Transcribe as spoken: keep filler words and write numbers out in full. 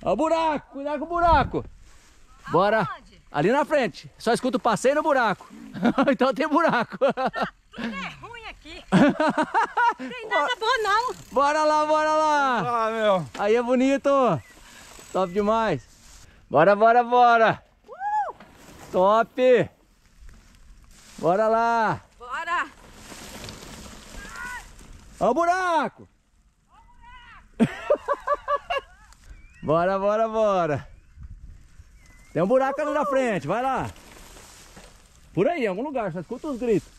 Ó o buraco, cuidado com o buraco. Bora. Aonde? Ali na frente. Só escuta o passeio no buraco. Então tem buraco. Tudo é ruim aqui. Não tem nada bom não. Bora lá, bora lá. Ah, meu. Aí é bonito. Top demais. Bora, bora, bora. Uh! Top. Bora lá. Bora. Ó o buraco. Bora, bora, bora. Tem um buraco ali na frente, vai lá. Por aí, em algum lugar, só escuta os gritos.